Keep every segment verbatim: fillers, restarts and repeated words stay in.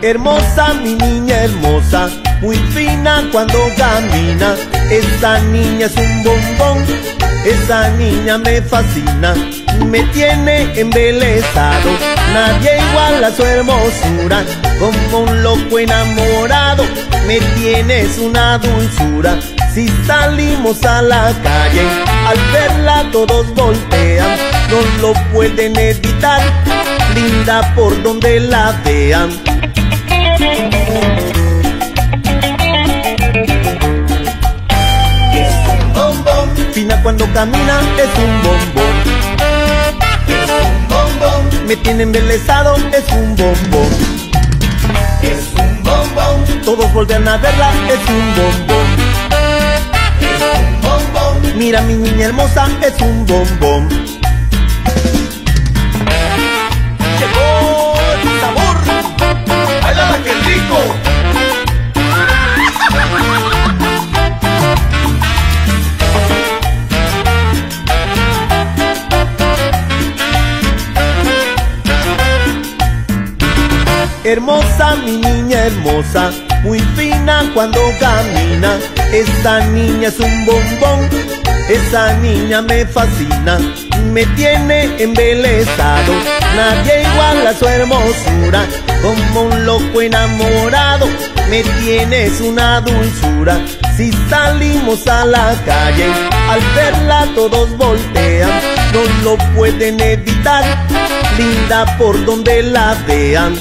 Hermosa, mi niña hermosa, muy fina cuando camina. Esa niña es un bombón, esa niña me fascina, me tiene embelesado. Nadie iguala su hermosura, como un loco enamorado. Me tienes una dulzura, si salimos a la calle, al verla todos voltean, no lo pueden evitar, linda por donde la vean. Es un bombón, fina cuando camina, es un bombón. Es un bombón, me tiene embelesado, es un bombón. Es un bombón, todos voltean a verla, es un bombón. Es un bombón, mira mi niña hermosa, es un bombón. Llegó el sabor, ¡bailala qué rico! Hermosa, mi niña hermosa, muy fina cuando camina. Esa niña es un bombón, esa niña me fascina, me tiene embelesado. Nadie iguala su hermosura, como un loco enamorado. Me tienes una dulzura, si salimos a la calle, al verla todos voltean, no lo pueden evitar, linda por donde la vean.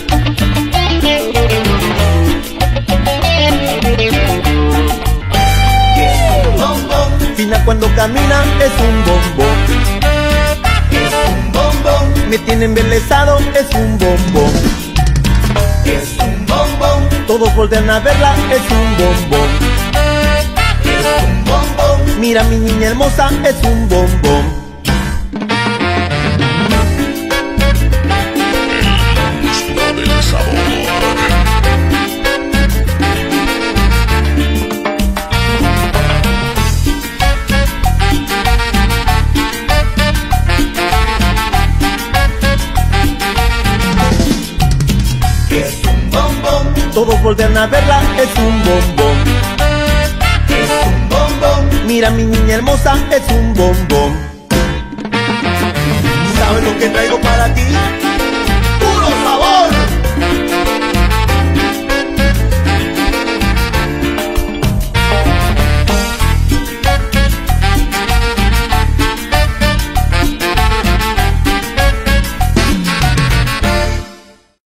Fina cuando camina, es un bombón. Es un bombón, me tiene embelesado, es un bombón. Es un bombón, todos voltean a verla, es un bombón. Es un bombón, mira mi niña hermosa, es un bombón. Todos voltean a verla, es un bombón. Es un bombón, mira mi niña hermosa, es un bombón. ¿Sabes lo que traigo para ti? ¡Puro sabor!